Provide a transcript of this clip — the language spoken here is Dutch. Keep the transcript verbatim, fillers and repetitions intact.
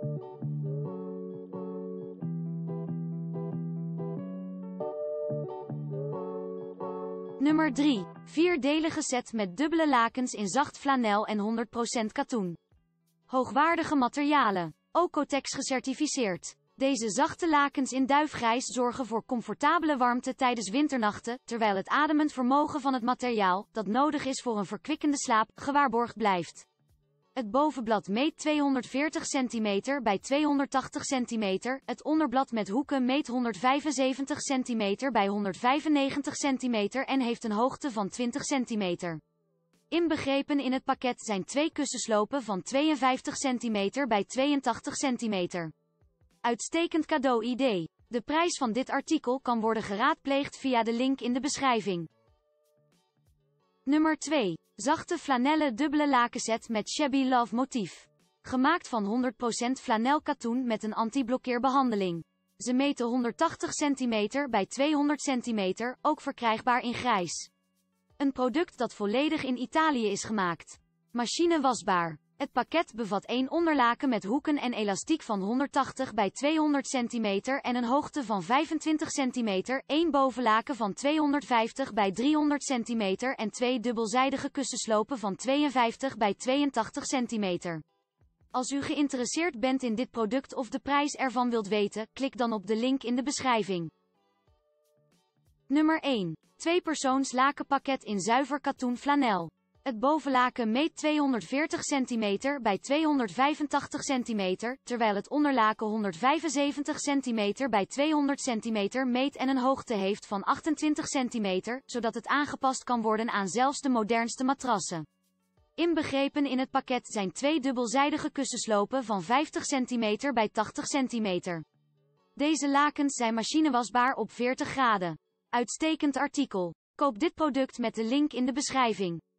Nummer drie. Vierdelige set met dubbele lakens in zacht flanel en honderd procent katoen. Hoogwaardige materialen. Oeko-Tex gecertificeerd. Deze zachte lakens in duifgrijs zorgen voor comfortabele warmte tijdens winternachten, terwijl het ademend vermogen van het materiaal, dat nodig is voor een verkwikkende slaap, gewaarborgd blijft. Het bovenblad meet tweehonderdveertig centimeter bij tweehonderdtachtig centimeter, het onderblad met hoeken meet honderdvijfenzeventig centimeter bij honderdvijfennegentig centimeter en heeft een hoogte van twintig centimeter. Inbegrepen in het pakket zijn twee kussenslopen van tweeënvijftig centimeter bij tweeëntachtig centimeter. Uitstekend cadeau-idee. De prijs van dit artikel kan worden geraadpleegd via de link in de beschrijving. Nummer twee. Zachte flanellen dubbele lakenset met Shabby Love motief. Gemaakt van honderd procent flanel katoen met een anti-blokkeerbehandeling. Ze meten honderdtachtig centimeter bij tweehonderd centimeter, ook verkrijgbaar in grijs. Een product dat volledig in Italië is gemaakt. Machine wasbaar. Het pakket bevat één onderlaken met hoeken en elastiek van honderdtachtig bij tweehonderd centimeter en een hoogte van vijfentwintig centimeter, één bovenlaken van tweehonderdvijftig bij driehonderd centimeter en twee dubbelzijdige kussenslopen van tweeënvijftig bij tweeëntachtig centimeter. Als u geïnteresseerd bent in dit product of de prijs ervan wilt weten, klik dan op de link in de beschrijving. Nummer één. Tweepersoons lakenpakket in zuiver katoen flanel. Het bovenlaken meet tweehonderdveertig centimeter bij tweehonderdvijfentachtig centimeter, terwijl het onderlaken honderdvijfenzeventig centimeter bij tweehonderd centimeter meet en een hoogte heeft van achtentwintig centimeter, zodat het aangepast kan worden aan zelfs de modernste matrassen. Inbegrepen in het pakket zijn twee dubbelzijdige kussenslopen van vijftig centimeter bij tachtig centimeter. Deze lakens zijn machinewasbaar op veertig graden. Uitstekend artikel. Koop dit product met de link in de beschrijving.